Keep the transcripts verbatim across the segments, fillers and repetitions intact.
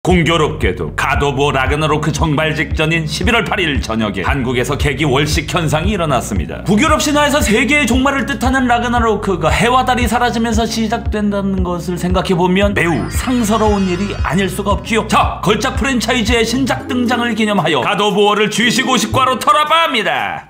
공교롭게도 갓 오브 워 라그나로크 정발 직전인 십일월 팔일 저녁에 한국에서 개기 월식 현상이 일어났습니다. 북유럽 신화에서 세 개의 종말을 뜻하는 라그나로크가 해와 달이 사라지면서 시작된다는 것을 생각해보면 매우 상서로운 일이 아닐 수가 없지요. 자, 걸작 프랜차이즈의 신작 등장을 기념하여 갓 오브 워를 주식 오십과로 털어봐 합니다.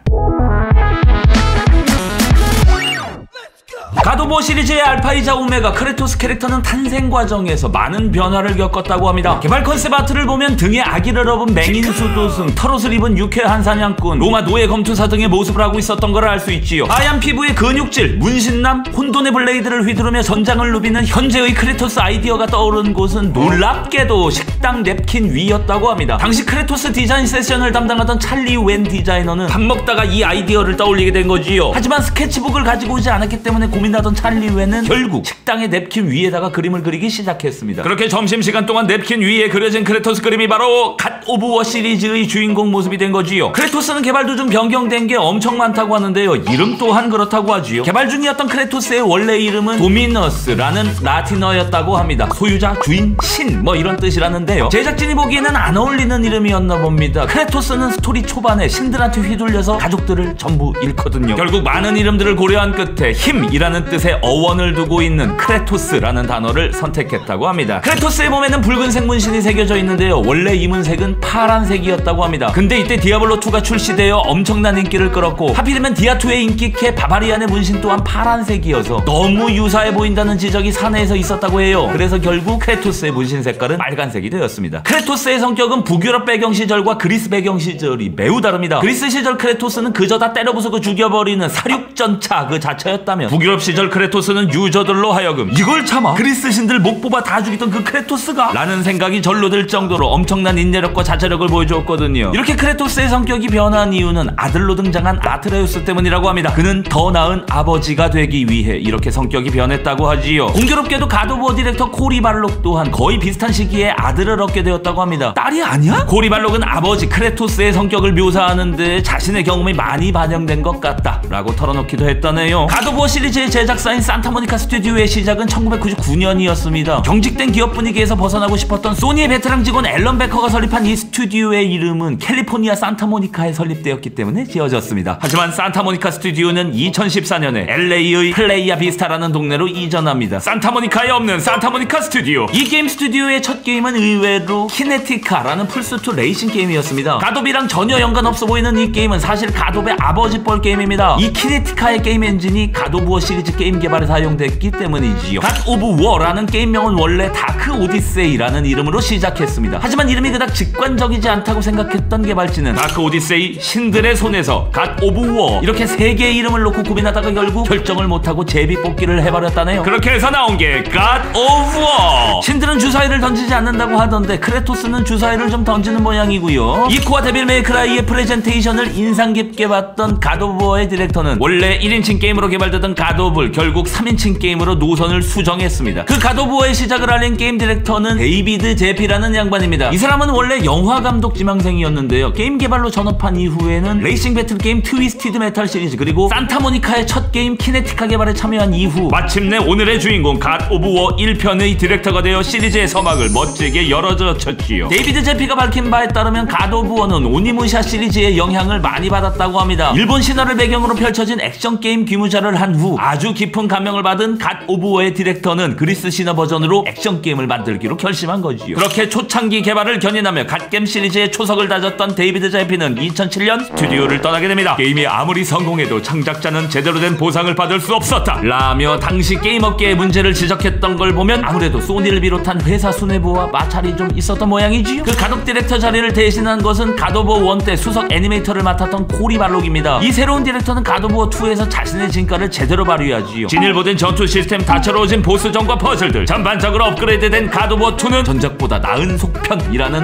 갓 오브 워 시리즈의 알파이자 오메가 크레토스 캐릭터는 탄생 과정에서 많은 변화를 겪었다고 합니다. 개발 컨셉 아트를 보면 등에 아기를 업은 맹인수 도승, 털옷을 입은 유쾌한 사냥꾼, 로마 노예 검투사 등의 모습을 하고 있었던 걸 알 수 있지요. 하얀 피부의 근육질, 문신남, 혼돈의 블레이드를 휘두르며 전장을 누비는 현재의 크레토스 아이디어가 떠오른 곳은 놀랍게도 식당 냅킨 위였다고 합니다. 당시 크레토스 디자인 세션을 담당하던 찰리 웬 디자이너는 밥 먹다가 이 아이디어를 떠올리게 된 거지요. 하지만 스케치북을 가지고 오지 않았기 때문에 고민하던 찰리 웬은 결국 식당의 냅킨 위에다가 그림을 그리기 시작했습니다. 그렇게 점심시간 동안 냅킨 위에 그려진 크레토스 그림이 바로 갓 오브 워 시리즈의 주인공 모습이 된 거지요. 크레토스는 개발 도중 변경된 게 엄청 많다고 하는데요. 이름 또한 그렇다고 하지요. 개발 중이었던 크레토스의 원래 이름은 도미너스라는 라틴어였다고 합니다. 소유자, 주인, 신 뭐 이런 뜻이라는데요. 제작진이 보기에는 안 어울리는 이름이었나 봅니다. 크레토스는 스토리 초반에 신들한테 휘둘려서 가족들을 전부 잃거든요. 결국 많은 이름들을 고려한 끝에 힘이라는 뜻의 어원을 두고 있는 크레토스라는 단어를 선택했다고 합니다. 크레토스의 몸에는 붉은색 문신이 새겨져 있는데요. 원래 이 문색은 파란색이었다고 합니다. 근데 이때 디아블로이가 출시되어 엄청난 인기를 끌었고 하필이면 디아이의 인기캐 바바리안의 문신 또한 파란색이어서 너무 유사해 보인다는 지적이 사내에서 있었다고 해요. 그래서 결국 크레토스의 문신 색깔은 빨간색이 되었습니다. 크레토스의 성격은 북유럽 배경 시절과 그리스 배경 시절이 매우 다릅니다. 그리스 시절 크레토스는 그저 다 때려부수고 죽여버리는 사륙전차 그 자체였다면 북유럽 시절 크레토스는 유저들로 하여금 이걸 참아? 그리스 신들 목 뽑아 다 죽이던 그 크레토스가? 라는 생각이 절로 들 정도로 엄청난 인내력과 자체력을 보여주었거든요. 이렇게 크레토스의 성격이 변한 이유는 아들로 등장한 아트레우스 때문이라고 합니다. 그는 더 나은 아버지가 되기 위해 이렇게 성격이 변했다고 하지요. 공교롭게도 갓 오브 워 디렉터 코리 발록 또한 거의 비슷한 시기에 아들을 얻게 되었다고 합니다. 딸이 아니야? 코리 발록은 아버지 크레토스의 성격을 묘사하는데 자신의 경험이 많이 반영된 것 같다 라고 털어놓기도 했다네요. 갓 오브 워 시리즈의 제작사인 산타모니카 스튜디오의 시작은 천구백구십구 년이었습니다. 경직된 기업 분위기에서 벗어나고 싶었던 소니의 베테랑 직원 앨런 베커가 설립한 이 스튜디오의 이름은 캘리포니아 산타모니카에 설립되었기 때문에 지어졌습니다. 하지만 산타모니카 스튜디오는 이천십사 년에 엘에이의 플레이아 비스타라는 동네로 이전합니다. 산타모니카에 없는 산타모니카 스튜디오. 이 게임 스튜디오의 첫 게임은 의외로 키네티카라는 플스투 레이싱 게임이었습니다. 갓옵이랑 전혀 연관 없어 보이는 이 게임은 사실 갓옵의 아버지뻘 게임입니다. 이 키네티카의 게임 엔진이 갓 오브 워 시리즈 게임 개발에 사용됐기 때문이지요. 갓 오브 워라는 게임명은 원래 다크 오디세이라는 이름으로 시작했습니다. 하지만 이름이 그닥 직관적이지 않다고 생각했던 개발진은 다크 오디세이, 신들의 손에서, 갓 오브 워 이렇게 세 개의 이름을 놓고 고민하다가 결국 결정을 못하고 제비 뽑기를 해버렸다네요. 그렇게 해서 나온 게 갓 오브 워. 신들은 주사위를 던지지 않는다고 하던데 크레토스는 주사위를 좀 던지는 모양이고요. 이코와 데빌 메이크라이의 프레젠테이션을 인상 깊게 봤던 갓 오브 워의 디렉터는 원래 일 인칭 게임으로 개발되던 갓 오브를 결국 삼 인칭 게임으로 노선을 수정했습니다. 그 갓 오브 워의 시작을 알린 게임 디렉터는 데이비드 제피라는 양반입니다. 이 사람은 원래 영화 감독 지망생이었는데요. 게임 개발로 전업한 이후에는 레이싱 배틀 게임 트위스티드 메탈 시리즈 그리고 산타모니카의 첫 게임 키네티카 개발에 참여한 이후 마침내 오늘의 주인공 갓 오브 워 일 편의 디렉터가 되어 시리즈의 서막을 멋지게 열어젖혔지요. 데이비드 제피가 밝힌 바에 따르면 갓 오브 워는 오니무샤 시리즈의 영향을 많이 받았다고 합니다. 일본 신화를 배경으로 펼쳐진 액션 게임 귀무자를 한 후 아주 깊은 감명을 받은 갓 오브 워의 디렉터는 그리스 신화 버전으로 액션 게임을 만들기로 결심한 거지요. 그렇게 초창기 개발을 견인하며 갓겜 시리즈의 초석을 다졌던 데이비드 제피는 이천칠 년 스튜디오를 떠나게 됩니다. 게임이 아무리 성공해도 창작자는 제대로 된 보상을 받을 수 없었다 라며 당시 게임업계의 문제를 지적했던 걸 보면 아무래도 소니를 비롯한 회사 수뇌부와 마찰이 좀 있었던 모양이지요. 그 갓 오브 디렉터 자리를 대신한 것은 갓 오브 워 일 때 수석 애니메이터를 맡았던 코리 발록입니다. 이 새로운 디렉터는 갓 오브 워 이에서 자신의 진가를 제대로 발휘하지요. 진일보된 전투 시스템, 다채로워진 보스전과 퍼즐들, 전반적으로 업그레이드된 갓 오브 워 이는 전작보다 나은 속편이라는 호평을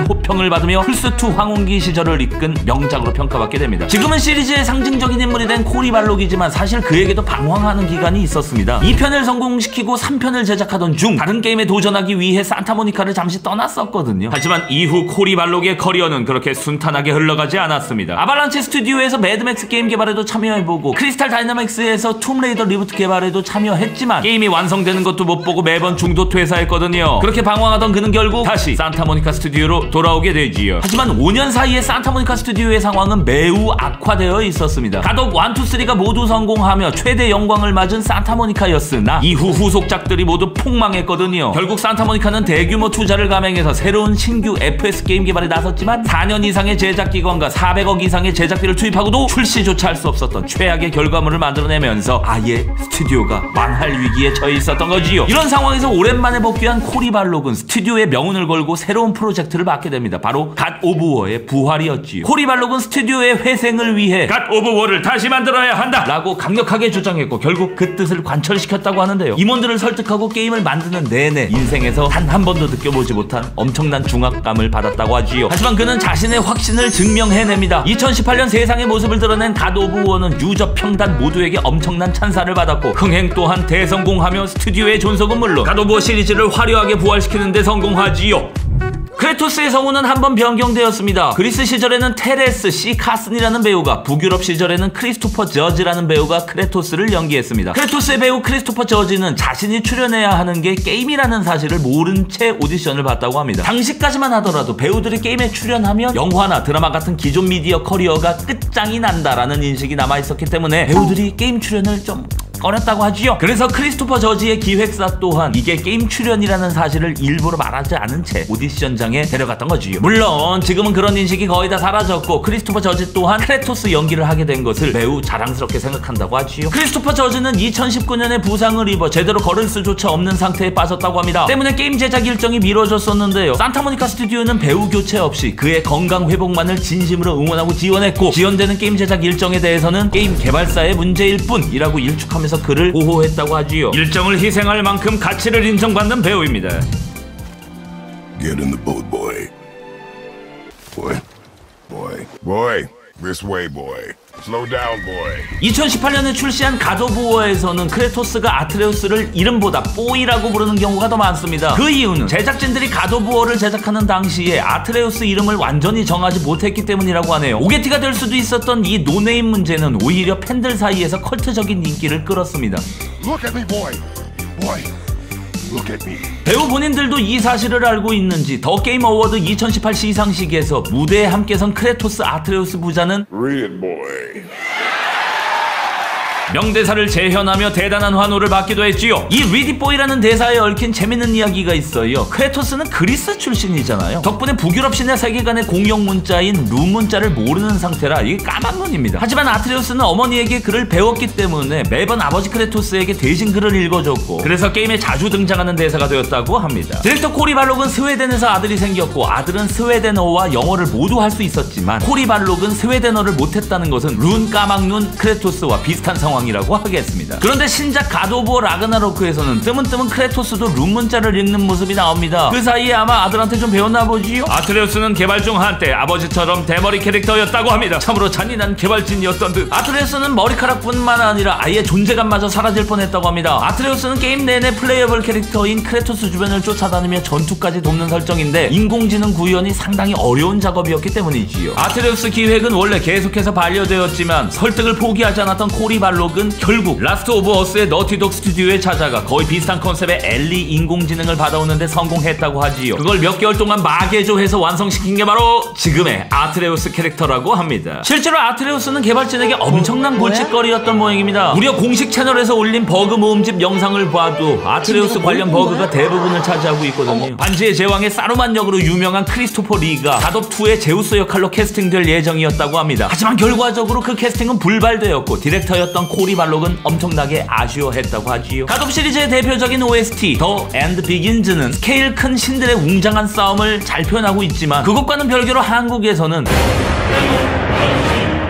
호평을 받으며 플스투 황혼기 시절을 이끈 명작으로 평가받게 됩니다. 지금은 시리즈의 상징적인 인물이 된 코리 발록이지만 사실 그에게도 방황하는 기간이 있었습니다. 이 편을 성공시키고 삼 편을 제작하던 중 다른 게임에 도전하기 위해 산타모니카를 잠시 떠났었거든요. 하지만 이후 코리 발록의 커리어는 그렇게 순탄하게 흘러가지 않았습니다. 아발란체 스튜디오에서 매드맥스 게임 개발에도 참여해보고 크리스탈 다이나믹스에서 툼레이더 리부트 개발에도 참여했지만 게임이 완성되는 것도 못 보고 매번 중도 퇴사했거든요. 그렇게 방황하던 그는 결국 다시 산타모니카 스튜디오로 돌아오게 되지요. 하지만 오 년 사이에 산타모니카 스튜디오의 상황은 매우 악화되어 있었습니다. 갓옵 일, 이, 삼가 모두 성공하며 최대 영광을 맞은 산타모니카였으나 이후 후속작들이 모두 폭망했거든요. 결국 산타모니카는 대규모 투자를 감행해서 새로운 신규 에프에스 게임 개발에 나섰지만 사 년 이상의 제작 기간과 사백억 이상의 제작비를 투입하고도 출시조차 할 수 없었던 최악의 결과물을 만들어내면서 아예 스튜디오가 망할 위기에 처해 있었던 거지요. 이런 상황에서 오랜만에 복귀한 코리 발록은 스튜디오의 명운을 걸고 새로운 프로젝트를 맡게 됩니다. 바로 갓 오브 워의 부활이었지요. 코리 발록은 스튜디오의 회생을 위해 갓 오브 워를 다시 만들어야 한다 라고 강력하게 주장했고 결국 그 뜻을 관철시켰다고 하는데요. 임원들을 설득하고 게임을 만드는 내내 인생에서 단 한 번도 느껴보지 못한 엄청난 중압감을 받았다고 하지요. 하지만 그는 자신의 확신을 증명해냅니다. 이천십팔 년 세상의 모습을 드러낸 갓 오브 워는 유저 평단 모두에게 엄청난 찬사를 받았고 흥행 또한 대성공하며 스튜디오의 존속은 물론 갓 오브 워 시리즈를 화려하게 부활시키는 데 성공하지요. 크레토스의 성우는 한번 변경되었습니다. 그리스 시절에는 테레스 씨 카슨이라는 배우가, 북유럽 시절에는 크리스토퍼 저지라는 배우가 크레토스를 연기했습니다. 크레토스의 배우 크리스토퍼 저지는 자신이 출연해야 하는 게 게임이라는 사실을 모른 채 오디션을 봤다고 합니다. 당시까지만 하더라도 배우들이 게임에 출연하면 영화나 드라마 같은 기존 미디어 커리어가 끝장이 난다라는 인식이 남아있었기 때문에 배우들이 게임 출연을 좀 꺼렸다고 하지요. 그래서 크리스토퍼 저지의 기획사 또한 이게 게임 출연이라는 사실을 일부러 말하지 않은 채 오디션장에 데려갔던 거지요. 물론 지금은 그런 인식이 거의 다 사라졌고 크리스토퍼 저지 또한 크레토스 연기를 하게 된 것을 매우 자랑스럽게 생각한다고 하지요. 크리스토퍼 저지는 이천십구 년에 부상을 입어 제대로 걸을 수조차 없는 상태에 빠졌다고 합니다. 때문에 게임 제작 일정이 미뤄졌었는데요. 산타모니카 스튜디오는 배우 교체 없이 그의 건강 회복만을 진심으로 응원하고 지원했고 지연되는 게임 제작 일정에 대해서는 게임 개발사의 문제일 뿐이라고 일축하면서 그를 보호했다고 하지요. 일정을 희생할 만큼 가치를 인정받는 배우입니다. Get in the boat, boy. Boy. Boy. Boy. This way, boy. Slow down, boy. 이천십팔 년에 출시한 갓 오브 워에서는 크레토스가 아트레우스를 이름보다 뽀이라고 부르는 경우가 더 많습니다. 그 이유는 제작진들이 갓 오브 워를 제작하는 당시에 아트레우스 이름을 완전히 정하지 못했기 때문이라고 하네요. 오게티가 될 수도 있었던 이 노네임 문제는 오히려 팬들 사이에서 컬트적인 인기를 끌었습니다. Look at me, boy. Boy. Look at me. 배우 본인들도 이 사실을 알고 있는지 더 게임 어워드 이천십팔 시상식에서 무대에 함께 선 크레토스 아트레우스 부자는 Red boy. 명대사를 재현하며 대단한 환호를 받기도 했지요. 이 리디보이라는 대사에 얽힌 재밌는 이야기가 있어요. 크레토스는 그리스 출신이잖아요. 덕분에 북유럽 신의 세계관의 공용 문자인 룸 문자를 모르는 상태라 이게 까막눈입니다. 하지만 아트레우스는 어머니에게 글을 배웠기 때문에 매번 아버지 크레토스에게 대신 글을 읽어줬고 그래서 게임에 자주 등장하는 대사가 되었다고 합니다. 디렉터 코리 발록은 스웨덴에서 아들이 생겼고 아들은 스웨덴어와 영어를 모두 할 수 있었지만 코리 발록은 스웨덴어를 못했다는 것은 룬 까막눈 크레토스와 비슷한 상황 이라고 하겠습니다. 그런데 신작 갓 오브 워 라그나로크에서는 뜨문뜨문 크레토스도 룸 문자를 읽는 모습이 나옵니다. 그 사이에 아마 아들한테 좀 배웠나 보지요? 아트레우스는 개발 중 한때 아버지처럼 대머리 캐릭터였다고 합니다. 참으로 잔인한 개발진이었던 듯. 아트레우스는 머리카락뿐만 아니라 아예 존재감마저 사라질 뻔했다고 합니다. 아트레우스는 게임 내내 플레이어블 캐릭터인 크레토스 주변을 쫓아다니며 전투까지 돕는 설정인데 인공지능 구현이 상당히 어려운 작업이었기 때문이지요. 아트레우스 기획은 원래 계속해서 반려되었지만 설득을 포기하지 않았던 코리 발록 은 결국 라스트 오브 어스의 너티독 스튜디오에 찾아가 거의 비슷한 컨셉의 엘리 인공지능을 받아오는데 성공했다고 하지요. 그걸 몇 개월 동안 마개조해서 완성시킨 게 바로 지금의 아트레우스 캐릭터라고 합니다. 실제로 아트레우스는 개발진에게 엄청난 골칫거리였던 모양입니다. 무려 공식 채널에서 올린 버그 모음집 영상을 봐도 아트레우스 관련 버그가 대부분을 차지하고 있거든요. 반지의 제왕의 사루만 역으로 유명한 크리스토퍼 리가 갓옵이의 제우스 역할로 캐스팅될 예정이었다고 합니다. 하지만 결과적으로 그 캐스팅은 불발되었고 디렉터였던 코리 발록은 엄청나게 아쉬워했다고 하지요. 갓옵 시리즈의 대표적인 오에스티 더 엔드 비긴즈는 스케일 큰 신들의 웅장한 싸움을 잘 표현하고 있지만 그것과는 별개로 한국에서는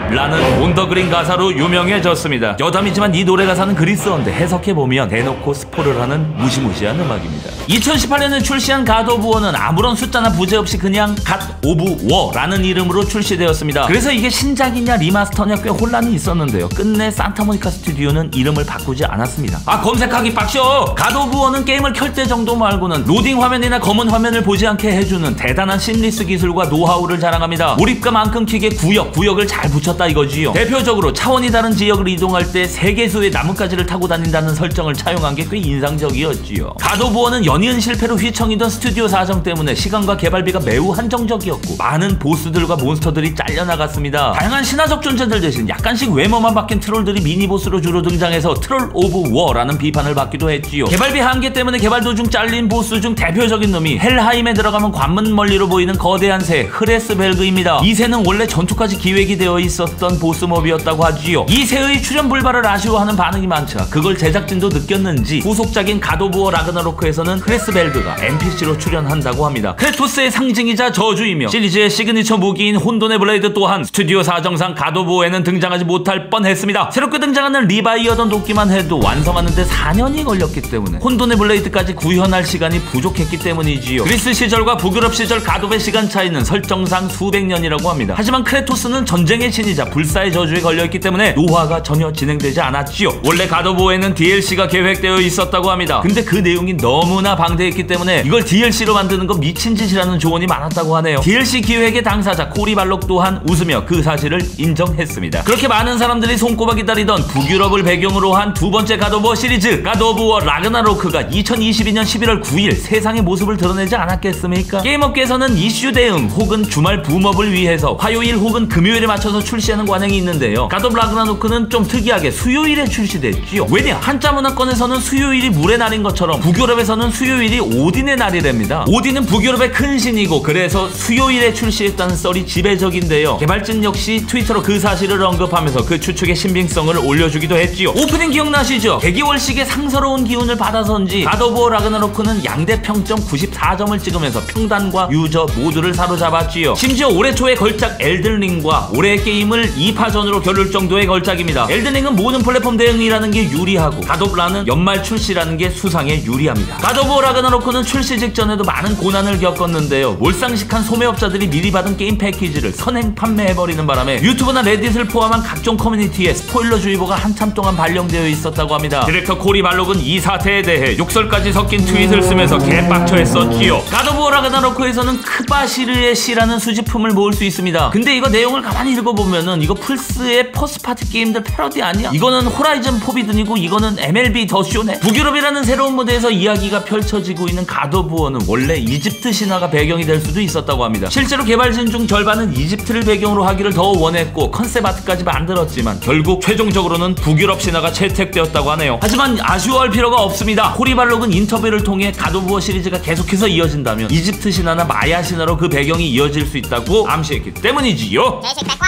라는 온더그린 가사로 유명해졌습니다. 여담이지만 이 노래 가사는 그리스어인데 해석해보면 대놓고 스포를 하는 무시무시한 음악입니다. 이천십팔 년에 출시한 갓 오브 워는 아무런 숫자나 부제 없이 그냥 갓 오브 워라는 이름으로 출시되었습니다. 그래서 이게 신작이냐 리마스터냐 꽤 혼란이 있었는데요. 끝내 산타모니카 스튜디오는 이름을 바꾸지 않았습니다. 아, 검색하기 빡셔! 갓 오브 워는 게임을 켤 때 정도 말고는 로딩 화면이나 검은 화면을 보지 않게 해주는 대단한 심리스 기술과 노하우를 자랑합니다. 몰입감 안 끊기게 구역, 구역을 잘 붙였다 이거지요. 대표적으로 차원이 다른 지역을 이동할 때 세 개수의 나뭇가지를 타고 다닌다는 설정을 차용한 게 꽤 인상적이었지요. 갓 오브 워는 연이은 실패로 휘청이던 스튜디오 사정 때문에 시간과 개발비가 매우 한정적이었고 많은 보스들과 몬스터들이 잘려나갔습니다. 다양한 신화적 존재들 대신 약간씩 외모만 바뀐 트롤들이 미니보스로 주로 등장해서 트롤 오브 워라는 비판을 받기도 했지요. 개발비 한계 때문에 개발 도중 잘린 보스 중 대표적인 놈이 헬하임에 들어가면 관문 멀리로 보이는 거대한 새 흐레스벨그입니다. 이 새는 원래 전투까지 기획이 되어 있었던 보스몹이었다고 하지요. 이 새의 출연 불발을 아쉬워하는 반응이 많자 그걸 제작진도 느꼈는지 후속작인 갓 오브 워 라그나로크에서는 흐레스벨그가 엔피씨로 출연한다고 합니다. 크레토스의 상징이자 저주이며 시리즈의 시그니처 무기인 혼돈의 블레이드 또한 스튜디오 사정상 갓 오브 워에는 등장하지 못할 뻔했습니다. 새롭게 등장하는 리바이어던 도끼만 해도 완성하는데 사 년이 걸렸기 때문에 혼돈의 블레이드까지 구현할 시간이 부족했기 때문이지요. 그리스 시절과 북유럽 시절 갓 오브의 시간 차이는 설정상 수백 년이라고 합니다. 하지만 크레토스는 전쟁의 신이자 불사의 저주에 걸려있기 때문에 노화가 전혀 진행되지 않았지요. 원래 갓 오브 워에는 디엘씨가 계획되어 있었다고 합니다. 근데 그 내용이 너무나 방대했기 때문에 이걸 디엘씨로 만드는 거 미친 짓이라는 조언이 많았다고 하네요. 디엘씨 기획의 당사자 코리 발록 또한 웃으며 그 사실을 인정했습니다. 그렇게 많은 사람들이 손꼽아 기다리던 북유럽을 배경으로 한 두 번째 갓 오브 워 시리즈 갓 오브 워 라그나로크가 이천이십이 년 십일월 구일 세상의 모습을 드러내지 않았겠습니까? 게임업계에서는 이슈 대응 혹은 주말 붐업을 위해서 화요일 혹은 금요일에 맞춰서 출시하는 관행이 있는데요. 갓 오브 라그나로크는 좀 특이하게 수요일에 출시됐지요. 왜냐? 한자 문화권에서는 수요일이 물의 날인 것처럼 북유럽에서는 수요일이 오딘의 날이랍니다. 오딘은 북유럽의 큰 신이고 그래서 수요일에 출시했다는 썰이 지배적인데요. 개발진 역시 트위터로 그 사실을 언급하면서 그 추측의 신빙성을 올려주기도 했지요. 오프닝 기억나시죠? 개기월식의 상서로운 기운을 받아서인지 갓 오브 워 라그나로크는 양대 평점 구십사 점을 찍으면서 평단과 유저 모두를 사로잡았지요. 심지어 올해 초에 걸작 엘든링과 올해의 게임을 이 파전으로 겨룰 정도의 걸작입니다. 엘든링은 모든 플랫폼 대응이라는 게 유리하고 갓 오브 라는 연말 출시라는 게 수상에 유리합니다. 갓 오브 워 라그나로크는 출시 직전에도 많은 고난을 겪었는데요. 몰상식한 소매업자들이 미리 받은 게임 패키지를 선행 판매해버리는 바람에 유튜브나 레딧을 포함한 각종 커뮤니티에 스포일러 주의보가 한참 동안 발령되어 있었다고 합니다. 디렉터 코리 발록은 이 사태에 대해 욕설까지 섞인 트윗을 쓰면서 개빡쳐했었지요. 갓 오브 워 라그나로크에서는 크바시르의 시라는 수집품을 모을 수 있습니다. 근데 이거 내용을 가만히 읽어보면은 이거 플스의 퍼스트파티 게임들 패러디 아니야? 이거는 호라이즌 포비든이고 이거는 엠엘비 더 쇼네? 북유럽이라는 새로운 무대에서 이야기가 펼쳐지고 있는 갓 오브 워는 원래 이집트 신화가 배경이 될 수도 있었다고 합니다. 실제로 개발진 중 절반은 이집트를 배경으로 하기를 더 원했고 컨셉 아트까지 만들었지만 결국 최종적으로는 북유럽 신화가 채택되었다고 하네요. 하지만 아쉬워할 필요가 없습니다. 코리 발록은 인터뷰를 통해 갓 오브 워 시리즈가 계속해서 이어진다면 이집트 신화나 마야 신화로 그 배경이 이어질 수 있다고 암시했기 때문이지요.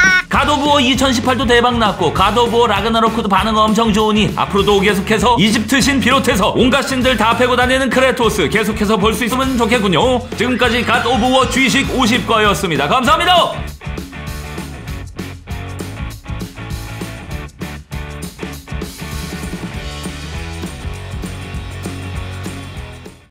갓 오브 워 이천십팔도 대박났고 갓 오브 워 라그나로크도 반응 엄청 좋으니 앞으로도 계속해서 이집트 신 비롯해서 온갖 신들 다 패고 다니는 크레토스 계속해서 볼 수 있으면 좋겠군요. 지금까지 갓 오브 워 쥐식 오십 과였습니다. 감사합니다.